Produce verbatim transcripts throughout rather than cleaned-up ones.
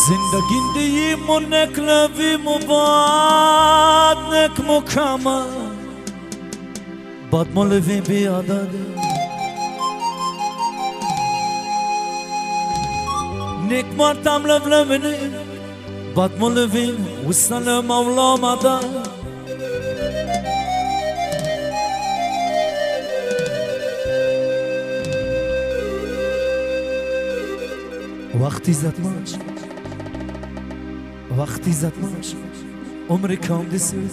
زندگی منک لوی مباد نک مکمل باد مولوی بیاداده نک مرتم لب لبنی باد مولوی وصل مولا مدار وقتی زد ماش وقتی زد ماش عمر کام دسیز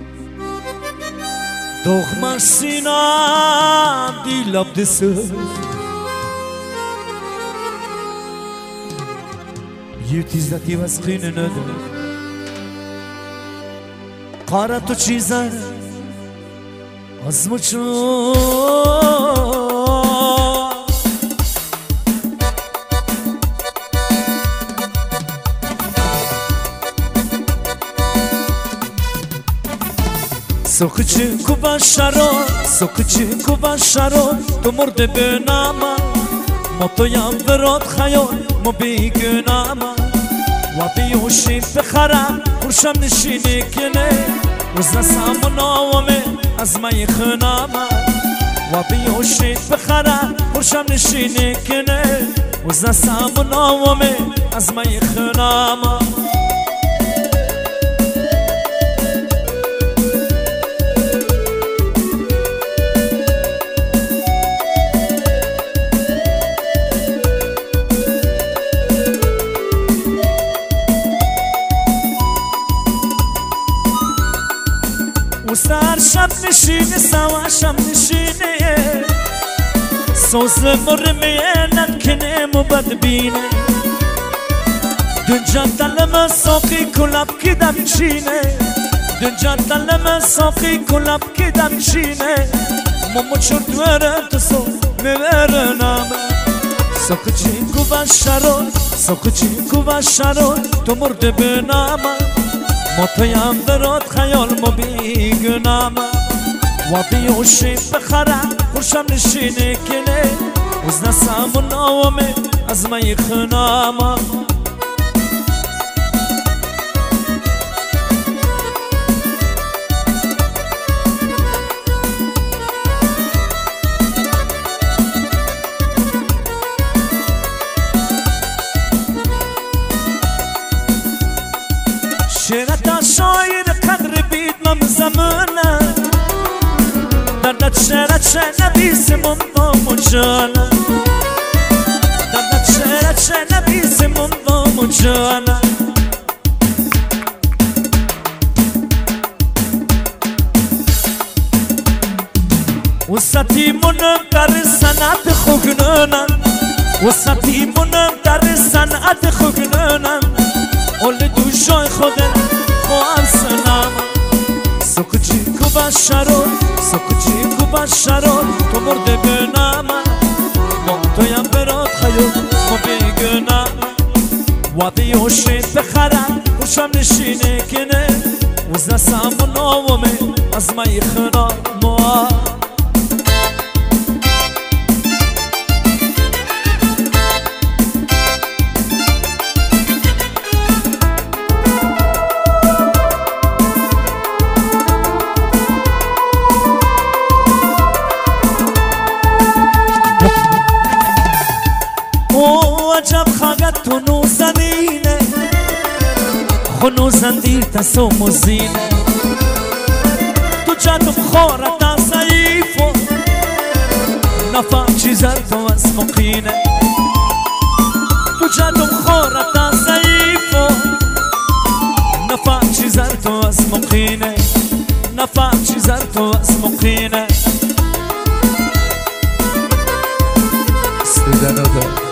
دخمش سینم دی لب دسیز یه تیزدتی وسخین نده قاره تو چیزه از مچون سوکچی کو باشارو سوکچی کو باشارو تو مرده به نامه ما تو یم برات خیال ما بیگنامه و بیوشی بخرم پرشم نشینی کنه روز نسام نامه از مای خنامه و بیوشی بخرم پرشم نشینی کنه روز نسام نامه از مای خنامه سر شب نشینه سوا شب نشینه سوز مرمیه نکنه مبد بینه دنجا دلم ساقی کلاب کدم چینه دنجا دلم ساقی کلاب کدم چینه ممو چرد ورم تسو میوره نامه ساقچی کو باشارو ساقچی کو باشارو تو مرده به نامه ما تویم برات خیال ما بیگنامه و بیوشی بخرم پرشم نشینه کنه از نسام نامه از مای خنامه شیرتا شایر قدر بید مم زمانه دردت شیرت چه نبیسمم دامو جانه دردت شیرت چه نبیسمم دامو جانه و سطی منم در سنت خوگنانم و سطی منم در سنت خوگنانم اول دوشای خودم خواهم سنم سوکچی کو باشارو سوکچی کو باشارو تو مرده به نامه ما تویم برات خیال ما بیگنامه و بیوشی بخرم پرشم نشینه کنه وز نسام نامه از مای خنامه عجب خاگت تو نوزنینه خو نوزندیر تا سو مزینه تو جاتم خوره تا ضعیفو نفهم چیزر تو از مقینه تو جاتم خوره تا ضعیفو نفهم چیزر تو از مقینه نفهم چیزر تو از مقینه استیدن آدم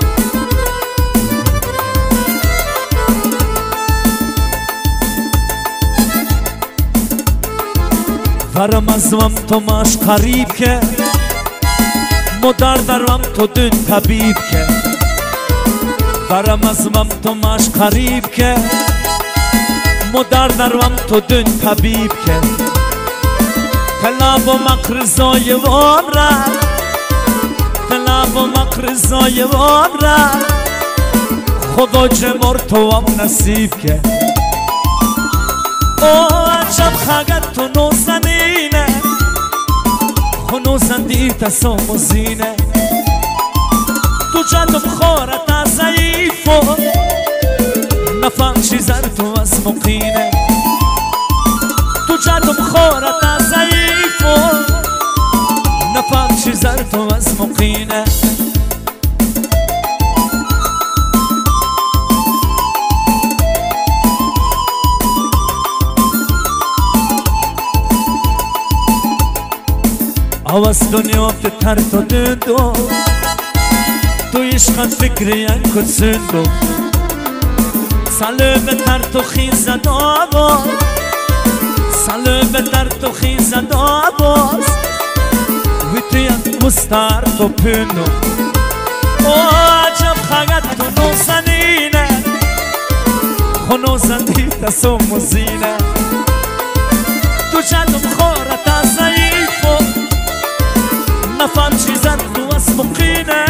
ورم ازم تو ماش قریب که مدار درم تو دن طبیب که ورم ازم تو ماش قریب که مدار درم تو دن طبیب که کلاب و مکر زای وام را کلاب و مکر زای وام را خدا جمار تو هم نصیب که او عجب خگت تو نوزنینه خو نوزندی تسام و زینه تو جدم خارت ضعیفو نفهم چیزر تو از مقینه تو جدم خارت ضعیفو نفهم چیزر تو از مقینه آواز دنیا به تر تو دندو تو عشقت فکری انکت سندو ساله به تر تو خیزد آواز ساله به تر تو خیزد آواز وی تو یک مستر تو پندو او عجب خگت تو نوزنینه خو نوزندی تسو مزینه تو جدم خورت ضعیفو نفهم چیزن تو از مقینه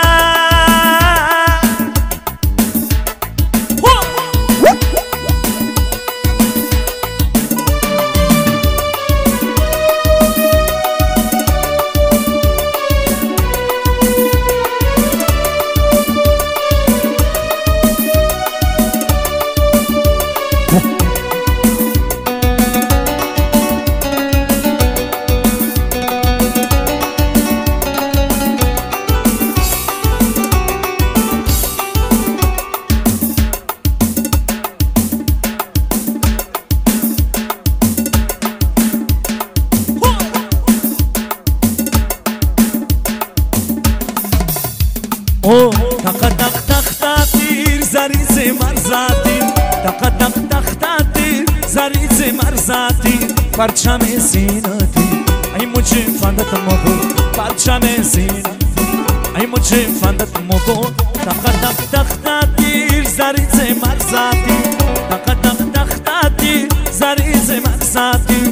او تق تق تق تیر زریز مرزاتی تق تق تق تیر زریز مرزاتی پرچم سیناتی ای مجھے فندت مگو پرچم سیناتی ای مجھے فندت مگو تق تق تق تیر زریز مرزاتی تق تق تق تیر زریز مرزاتی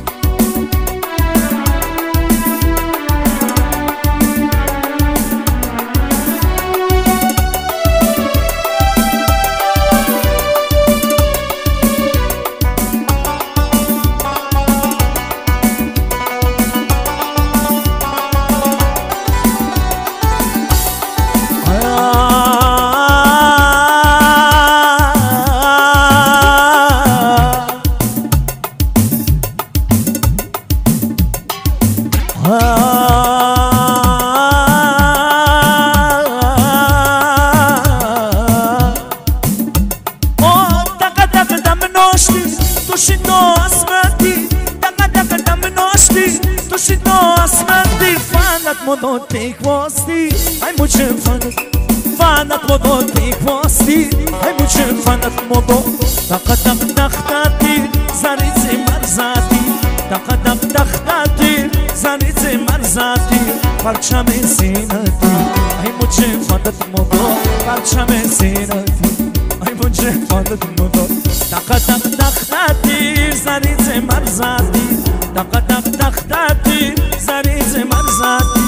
مدو تیک واستی ای مجھے فنت فنت مدو تیک واستی ای مجھے فنت مدو تق تق تختاتی زریز مرزاتی تق تق تختاتی زریز مرزاتی پرچم سیناتی ای مجھے فنت مدو پرچم سیناتی ای مجھے فنت مدو تق تق تختاتی زریز مرزاتی تق تق تختاتی زریز مرزاتی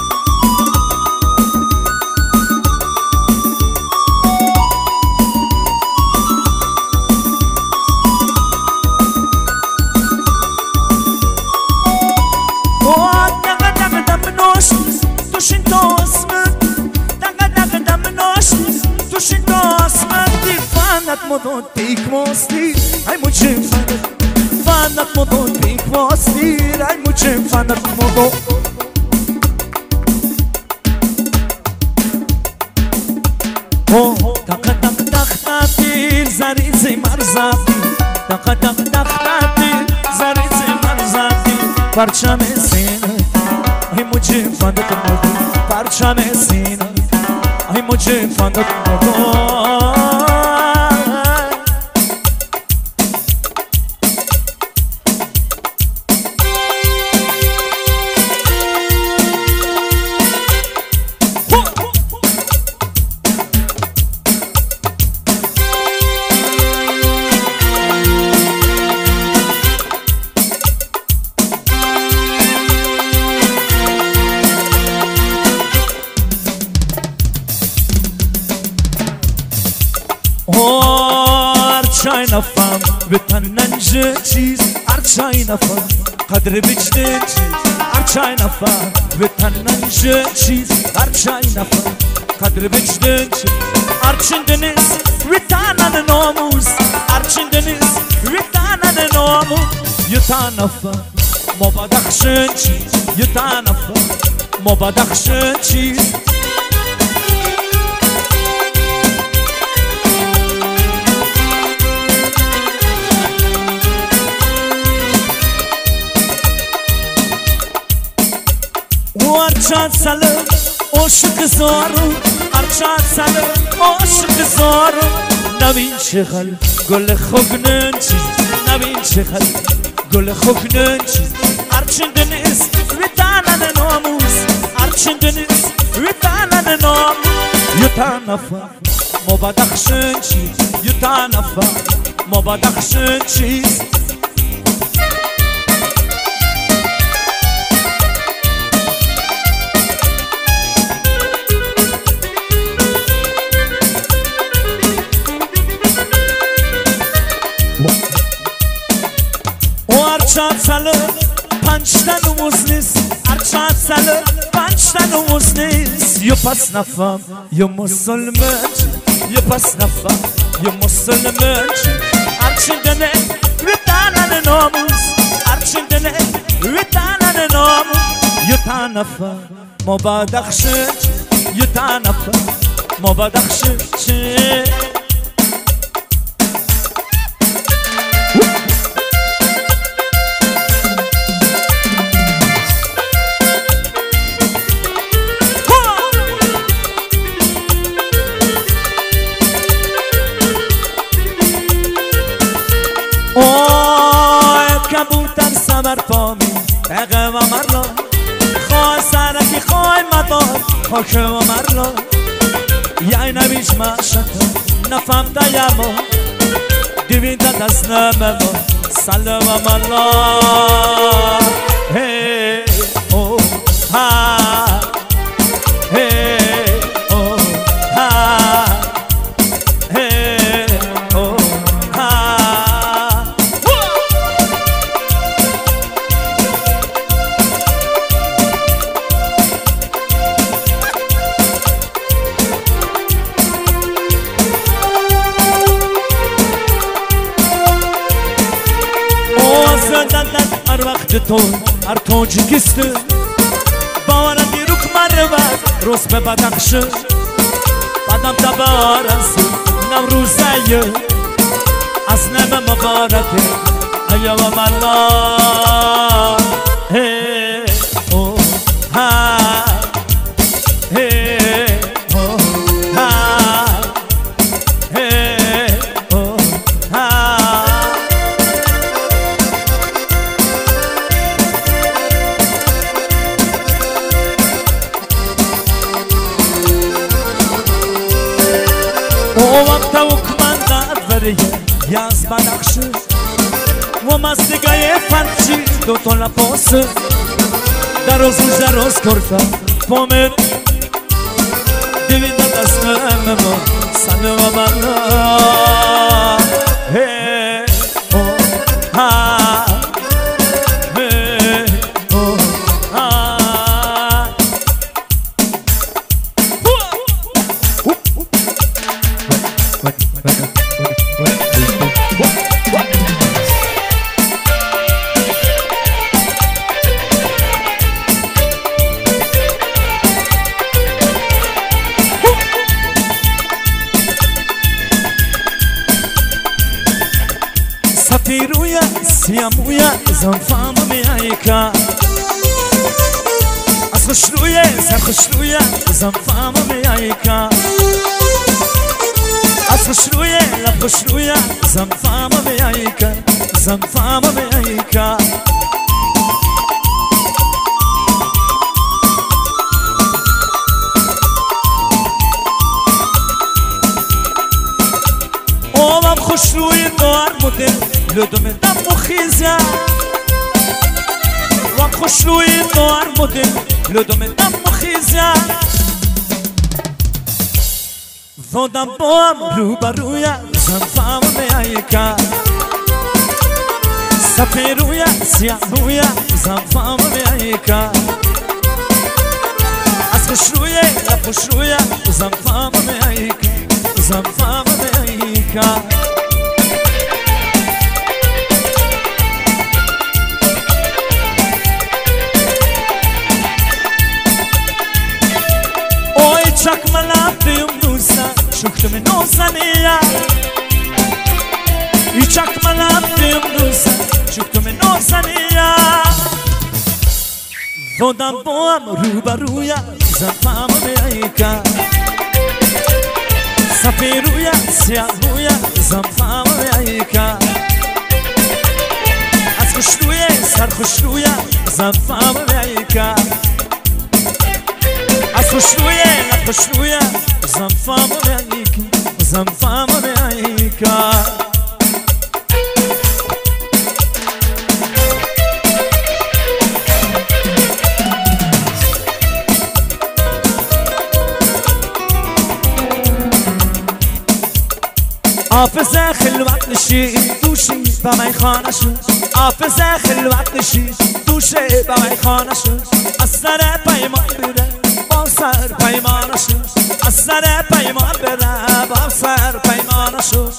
مدو تیک واستی ای مجھے فنت فنت مدو تیک واستی ای مجھے فنت مدو او تق تق تق تیر زریز مرزاتی تق تق تق تیر زریز مرزاتی پرچم سیناتی ای مجھے فنت مدو پرچم سیناتی ای مجھے فنت مدو بتننج چیز ارچای نفر قدر بجدن چیز ارچای نفر بتننج چیز ارچای نفر قدر بجدن چیز ارچندنیز ویتانن ناموز ارچندنیز ویتانن ناموز یتا نفر مبادخشن چیز یتا نفر مبادخشن چیز ارچاد سلام عاشق زارو ارچاد سلام عاشق زارو نبین چقل گل خوگنن چیز نبین چقل گل خوگنن چیز ارچندنیز ویتانن ناموز ارچندنیز ویتانن ناموز یتا نفر مبادخشن چیز یتا نفر مبادخشن چیز ارچاد سلام پنجتن و مزنیس ارچاد سلام پنجتن و مزنیس یه پس نفهم یه مسلمان یه پس نفهم یه مسلمان ارچندنه ویتانن ناموز ارچندنه ویتانن ناموز یه تا نفهم مبادخشن یه تا نفهم مبادخشن کبوتر سمر پامی اقه و مرلا خواه سرکی خواه مدار خاکه و مرلا یای نمیش مشکل نفهم دیما دویدت از نمه ما سل و مرلا هی او ها هی او ها هی او ها هر وقت تو هر تاجیکست باورندی رو کمره بد روز به بدخشه بدم دبارست نوروزه از نم مبارکه ایا و ملا هی او ها هی او ها هی او ها او وقت و کماندت وریه یاز بدخشه و مستگای فرچی دو تا لپاسه در روز روز روز کرده پامن دویده دست ما سنه و ملا هی او ها هی او ها سفیرویا سیامویا زنفام میایکا از خوشرویا سر خوشرویا زنفام میایکا از خوشرویا لب خوشرویا زنفام میایکا زنفام میایکا اوام خوشروی دار مدل لدم دم و خیزه وام خوشروی دار مدل لدم دم و خیزه زودم با هم رو بروی زنفام میایکا صفی رویا سیاه رویا زنفام میکا از خوش رویا لفوش رویا زنفام میکا زنفام میکا اوی چک ملابیم نوزن شکتم نوزنیا ای چک ملابیم نوزن شکتم نوزنیا ودم بام رو برویا زنفام میکا صفی رویا سیاه رویا زنفام میکا از خوش رویا سر خوش رویا زنفام میکا از خوش رویا لخوش رویا زنفام میکا زنفام میکا حافظه خلوت نشی دوشی با من خانه شد حافظه خلوت نشی دوشی با من خانه شد از سر پیمان بره با سر پیمان شد از سر پیمان بره با سر پیمان شد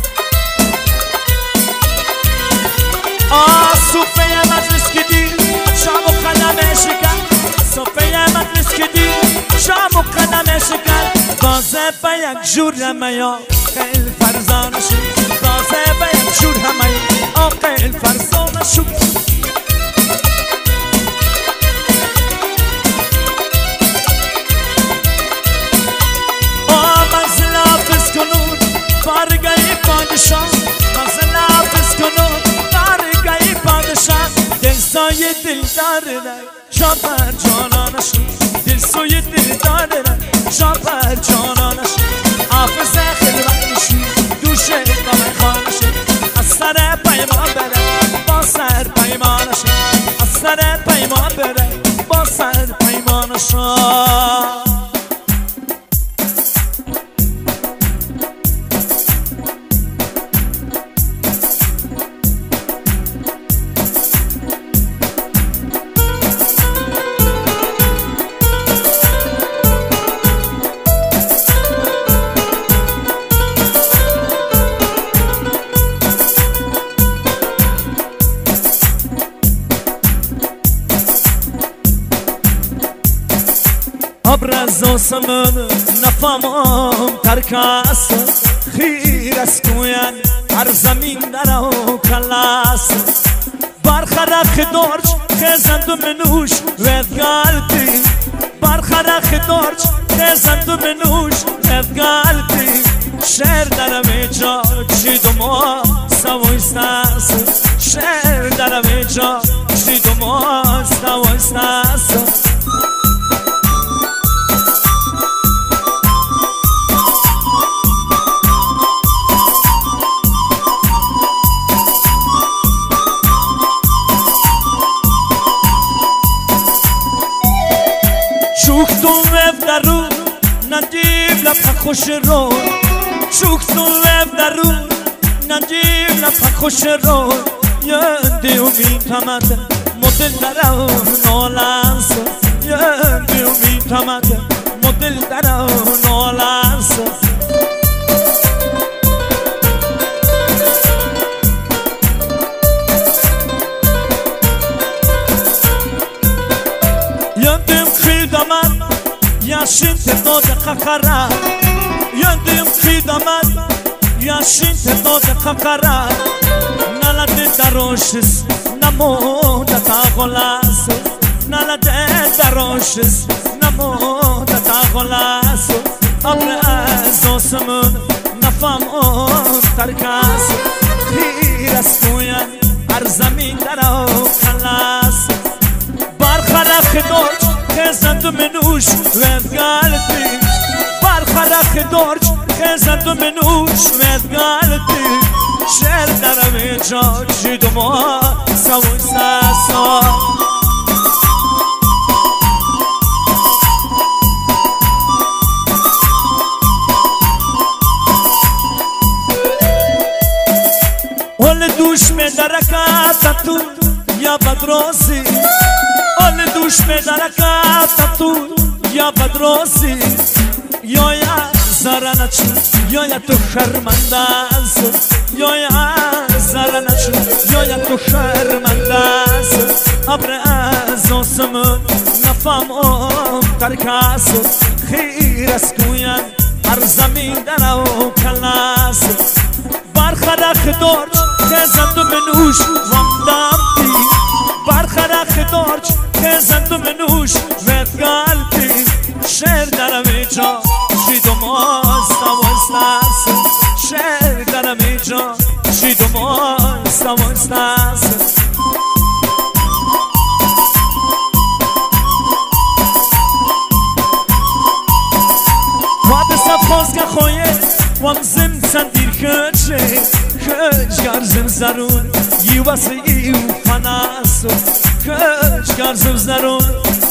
آه صوفه مجلس کدی شام و قدم شکر صوفه مجلس کدی شام و قدم شکر بازه با یک جور میا قیل فرزانه شد بازه با یک جور همه قیل فرزانه شد آه منزل حافظ کنون بارگاهی پادشاه منزل حافظ کنون بارگاهی پادشاه دل سایه دل داره شام بر جانانه شد دل سایه دل داره شام بر جانانه شد حافظه خلوت نشی دوشه با من خانه شد از سر پیمان بره با سر پیمان شد از سر پیمان بره با سر پیمان شد ابرز آسمان نفهمم ترکاس خیر از کویان هر زمین در او کلاس برخرخ دورج خزند منوش وید قلبی برخرخ دورج خزند منوش وید قلبی شعر درم جا چیدو ما سوی استاس شعر درم جا چیدو ما سوی استاس شوک تو وف درون ندیم لپا خوش رو شوک تو وف درون ندیم لپا خوش رو یندی امید تمت مدل درون نولانس یندی امید تمت مدل درون نولانس یندیم خیدمت یاشین تدود خکرا یندیم خیدمت یاشین تدود خکرا نلد دروشس نمو دتا غلاس نلد دروشس نمو دتا غلاس ابرز آسمان نفهمم ترکاس خیر از کویان هر زمین در او کلاس برخرخ دورج خزند منوش وید قلبی برخرخ دورج خزند منوش وید قلبی شعر درم جا چیدو ما سوی ساسا ول دوش می درکات منوش بدرکت تو یا بدروسی یا یا زرنچ یا یا تو شرمنده است یا یا زرنچ یا یا تو شرمنده است ابر از آسمان نفهمم ترک است خیر است گویند هر زمین در او کلاس برخرخ دارچ تزند و منوش وامدم تی برخرخ دارچ تزند و منوش مفگالتی شعر درم ایجا شید و ماست و استرس شعر درم ایجا شید و ماست و استرس سفاز که خویه وام زم سندیر خدشه خدشگر زم زرون یواسی یو فناسو خدشگر زم زرون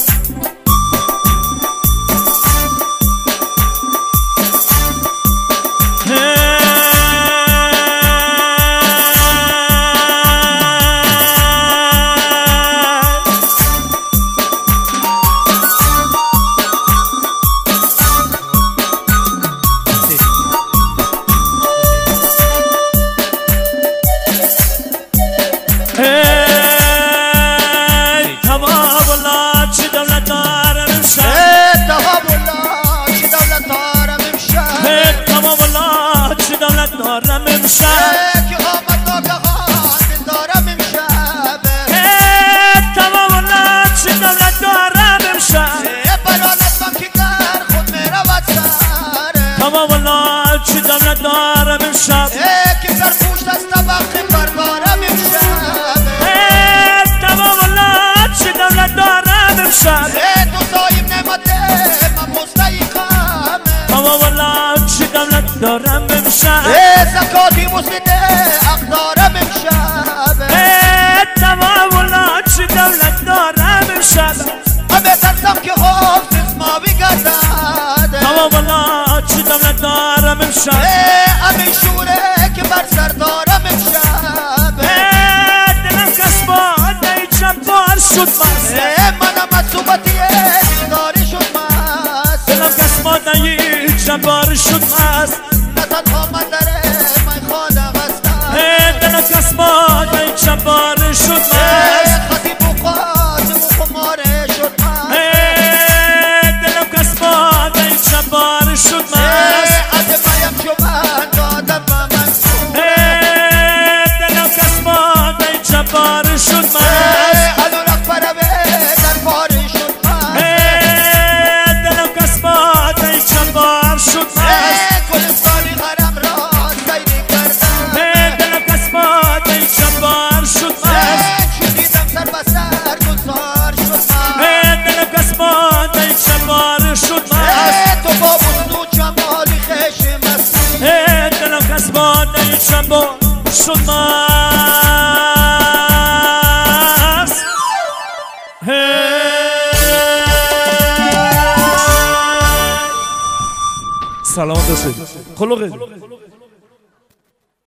دارم امشب زکاتی مسیده اقدارم امشب تمام ولا چی دولت دارم امشب همه ترسم که حافظ ما بگردد تمام ولا چی دولت دارم امشب همین شوره که بر سر دارم امشب دلم کسبان نیچم بار شد مست منم از صوبتی داری شد مست دلم کسبان نیچم بار شد مست کسبان این چنبار شد مست خطیب و قاسم و خماره شد مست دلم کسبان این چنبار شد مست از مایم شمن دادم و من دلم کسبان این چنبار شد مست الورق پرمه در پاره شد مست دلم کسبان این چنبار شد مست گلستانی غرم را سیری کردم دلم کسبان این چنبار شد مست چونیدم سر بسر گلزار شد مست دلم کسبان این چنبار شد مست تو با بزدو جمالی خشم مستی دلم کسبان این چنبار شد مست سلامت باشید خلوقه